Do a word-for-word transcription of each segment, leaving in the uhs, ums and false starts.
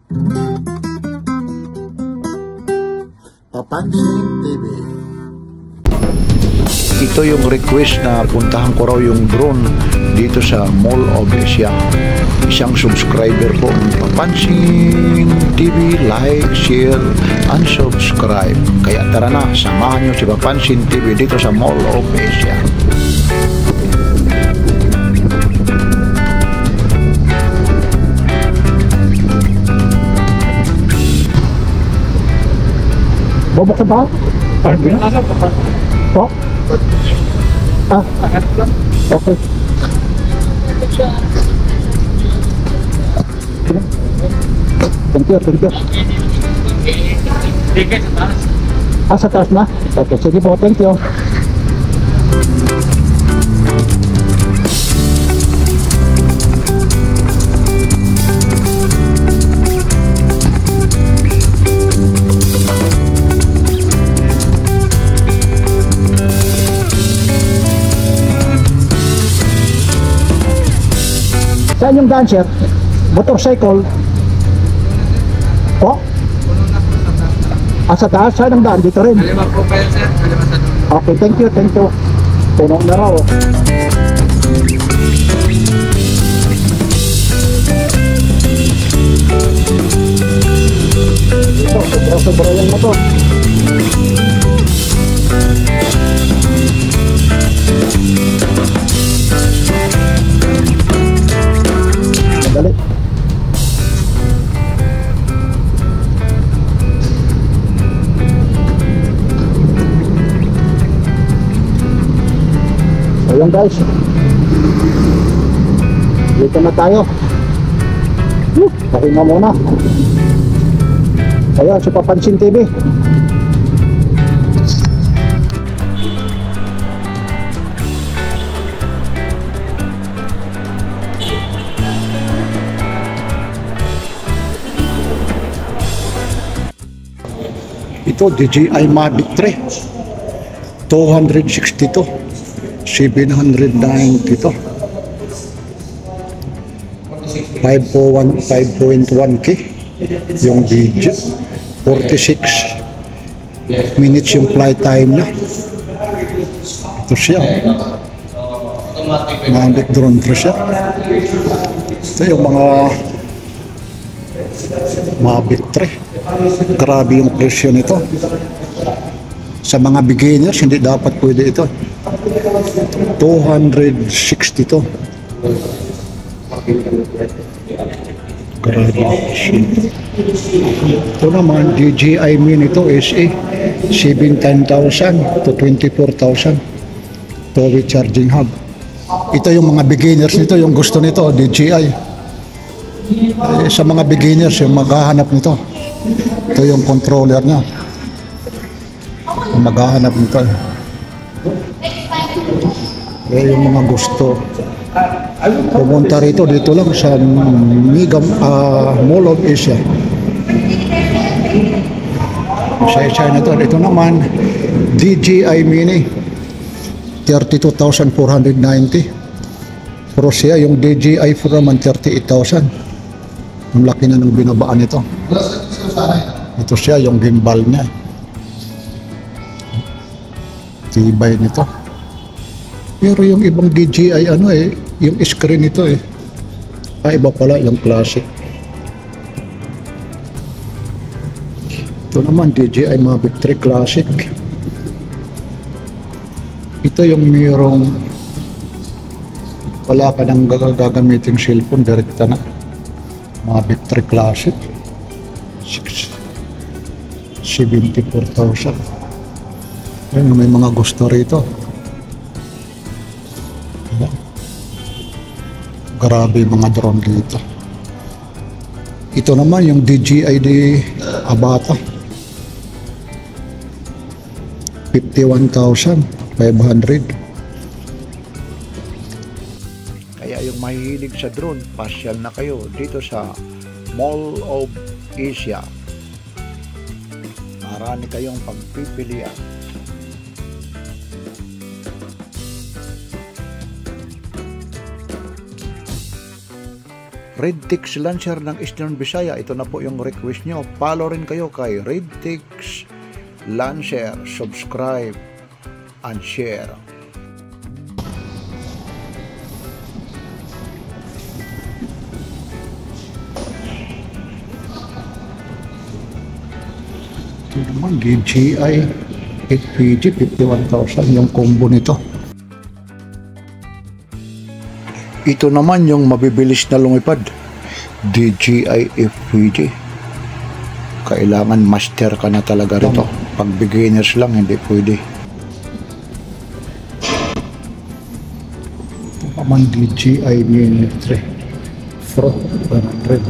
Papansin T V. Ito yung request na puntahan ko raw yung drone dito sa Mall of Asia. Isang subscriber po ng Papansin T V, like, share, and subscribe. Kaya tara na, samahan nyo si Papansin T V dito sa Mall of Asia. Bobok ba? Po? Ah, okay. Thank you, thank you. Ah, sa taas na? Okay, sige po, thank you. Saan yung dancer? Motorcycle? Po? Ah, sa taas? Saan ang daan? Dito rin? Okay, thank you, thank you. Punong na raw. Dito, sobra-sobra yung motor. Dali. Ayan guys, dito na tayo. Woo! Pahinga muna. Ayan, sa Papansin T V. Ito, D J I Mavic three two sixty-two, seven ninety-two, five point one K yung video, forty-six minutes yung flight time na. Ito siya, Mavic drone three siya. Ito yung mga Mavic three. Grabe yung presyo nito. Sa mga beginners, hindi dapat pwede ito. two sixty-two. Grabe. Ito naman, D J I Mini ito, S A, seventeen thousand to twenty-four thousand. Ito with charging hub. Ito yung mga beginners nito, yung gusto nito, D J I. Eh, sa mga beginners, yung maghahanap nito. Ito yung controller niya. Maghahanap nito. Eh, yung mga gusto pumunta rito, dito lang sa Mega uh, Mall of Asia. Isa-isa na ito. Ito naman, D J I Mini, thirty-two thousand four hundred ninety. Pero siya, yung D J I four naman, thirty-eight thousand. Ang laki na ng binabaan nito. Ito siya, yung gimbal niya. Tibay nito. Pero yung ibang D J I, ano eh, yung screen nito eh. Ah, iba pala, yung classic. Ito naman, D J I Mavic three Classic. Ito yung mayroong wala ka nang gagamitin cellphone, direkta na. Mavic three Classic, seventy-four thousand. Ayun, may mga gusto rito. Ayan. Grabe mga drone dito. Ito naman yung D J I D Avata, fifty-one thousand five hundred. Kaya yung mahihilig sa drone, pasyal na kayo dito sa Mall of Asia. Marami kayong pagpipilian. Redtix Lancer ng Eastern Visaya. Ito na po yung request nyo. Follow rin kayo kay Redtix Lancer. Subscribe and share. Ito naman, D J I eight P G, fifty-one thousand yung combo nito. Ito naman yung mabibilis na lumipad, D J I F P G. Kailangan master ka na talaga rito. Pag beginners lang, hindi pwede. Ito naman D J I Mini three Pro one hundred.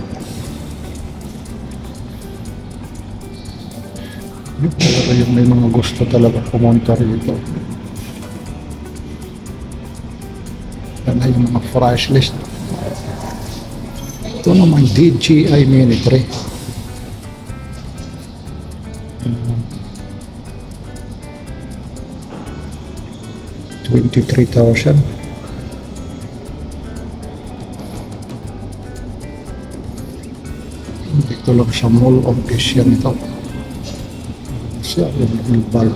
Yung talaga yung may mga gusto talaga pumunta rito. Yan na yung mga price list. Ito naman D J I Mini three. twenty-three thousand. Dito lang sa Mall of Asia nito. Siya yung bulb.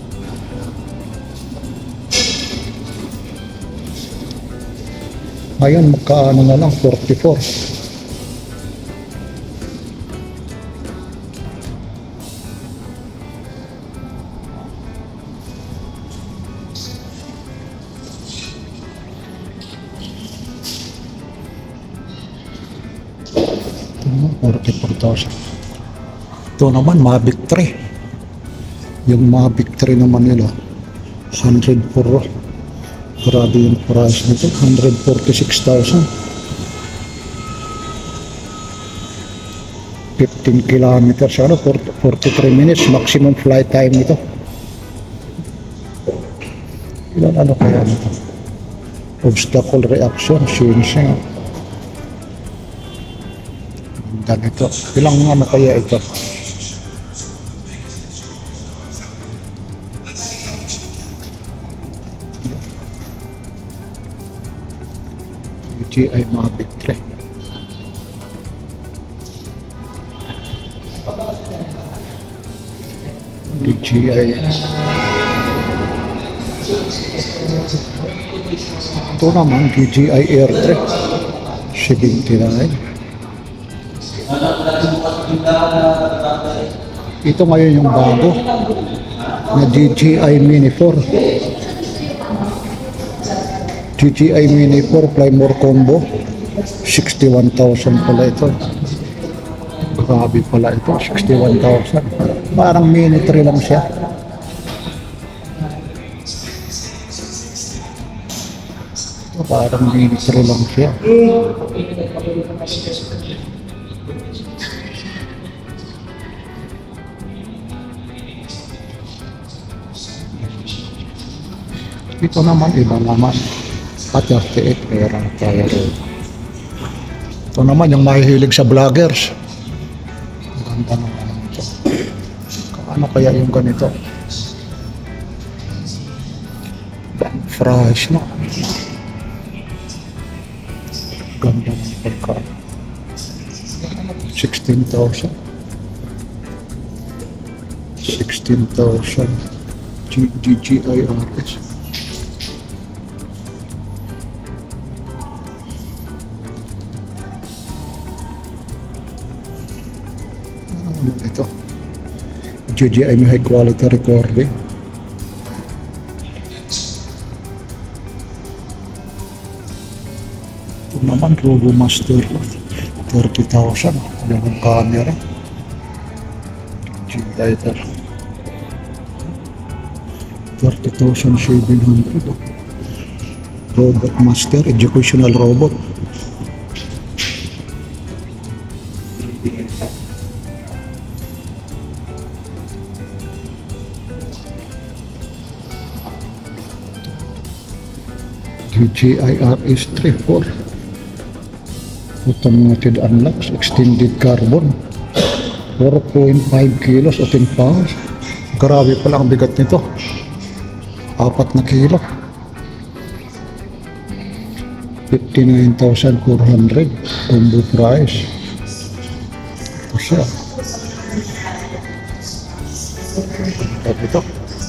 Ngayon, magkaano na lang, forty-four. Ito naman, forty-four thousand. Ito naman, Mavic three. Yung Mavic three naman nila, one hundred four. Grabe yung price nito, one hundred forty-six thousand. fifteen kilometers, ano, forty-three minutes maximum flight time nito. Ilan ano kaya nito? Obstacle reaction, sensing. Ganito. Ilang ano kaya ito? D J I Mavic three. D J I. Ito naman D J I Air three. seventy-nine. Ito ngayon yung bago na D J I Mini four. D J I Mini four Plymore Combo, sixty-one thousand pala ito. Grabe pala ito, sixty-one thousand. Parang Mini three lang siya. Ito, parang Mini three lang siya. Ito naman, iba naman. At thirty-eight, meron tayo rin. Ito naman, yung mahihilig sa vloggers. Ganda naman ito. Ano kaya yung ganito? Bang fries, no? Ganda ng pagka. sixteen thousand. sixteen thousand. D J I R S. Ito D J I may high quality recording. Ito naman Robo Master thirty thousand yung camera D J I thirty thousand seven hundred. Robot Master educational robot. D J I R S three four automated unlocks, extended carbon, four point five kilos o ten pounds. Grabe pala ang bigat nito, apat na kilo. fifty-nine thousand four hundred combo price. Ito siya. Ito ito.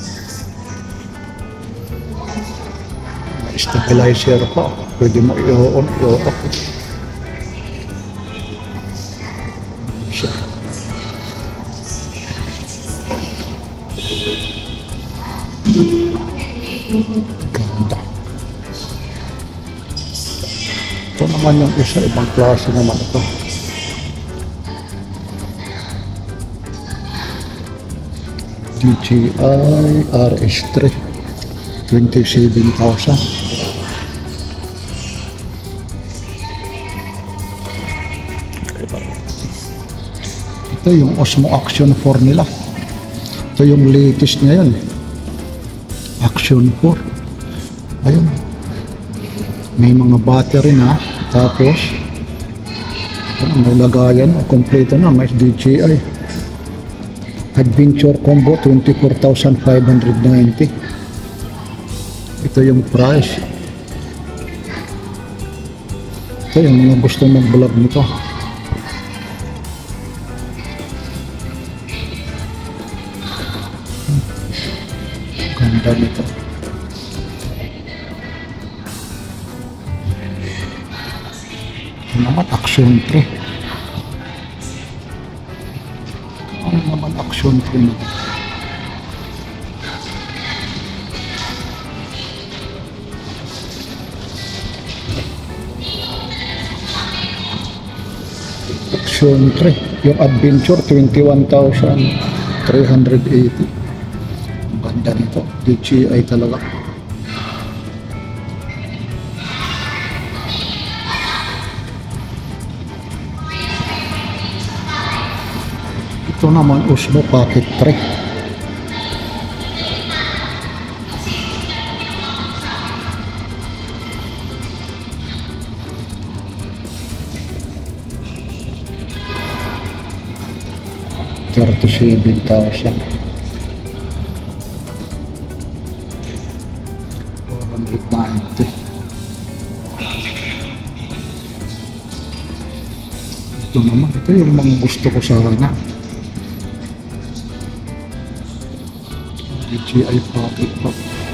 May stabilizer pa. Pwede mo i-on, i-off. Siya. Ganda. Ito naman yung isa, ibang klase naman ito. D J I R S three, twenty-seven thousand. Ito yung Osmo Action four nila. Ito yung latest ngayon. Action four. Ayun. May mga battery na. Tapos, may lagayan. Kompleto na. May D J I. Adventure Combo, twenty-four thousand five hundred ninety. Ito yung price. Ito yung mga gusto mag-vlog nito. Ganda nito. Ito naman, Action three. Ano naman Action three? Action three. Yung Adventure, twenty-one thousand three hundred eighty. Ganda nito. D J I talaga. Ito naman Osmo Pocket three. thirty-seven thousand. four hundred ninety. Ito naman, ito yung mga gusto ko sana. D J I Pocket pa.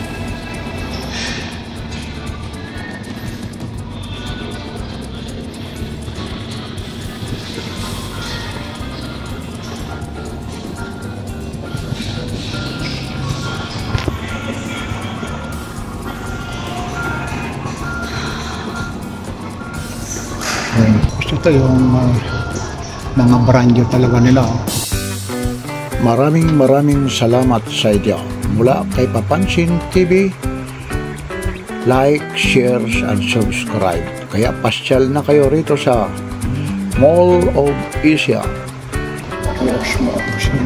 Ito yung uh, mga brand new talaga nila. Maraming maraming salamat sa inyo. Mula kay Papansin T V, like, share, and subscribe. Kaya pasyal na kayo rito sa Mall of Asia. Yes, Action.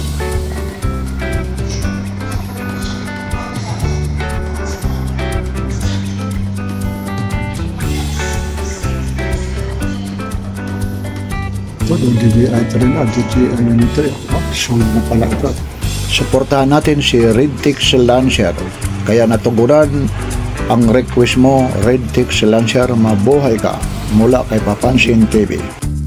Ito yung D J I rin na, D J I yun ito eh. Oh, sold na pala ito. Suportahan natin si Redtix Lancer. Kaya natugunan ang request mo, Redtix Lancer, mabuhay ka. Mula kay Papansin T V.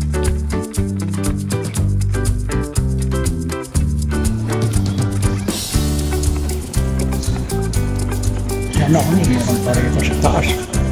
Yan ako nyo, meron pa rito sa taas.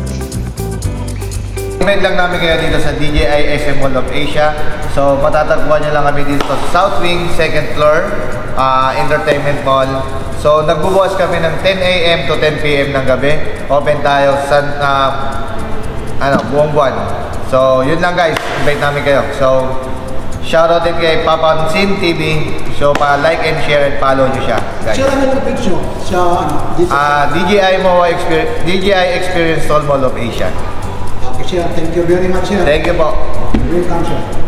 Event lang namin kayo dito sa D J I S M Mall of Asia. So matatagpuan nyo lang kami dito sa South Wing, second floor, uh, Entertainment Mall. So nagbubukas kami ng ten A M to ten P M ng gabi. Open tayo sa uh, ano, buong buwan. So yun lang guys, invite namin kayo. So shoutout din kay Papansin T V. So pa like and share and follow nyo siya guys. Sir, ano yung picture sa ano? Uh, D J I M O A Experience, D J I Experience Mall of Asia. Okay, sir. Thank you very much, sir. Thank you po. Welcome, sir.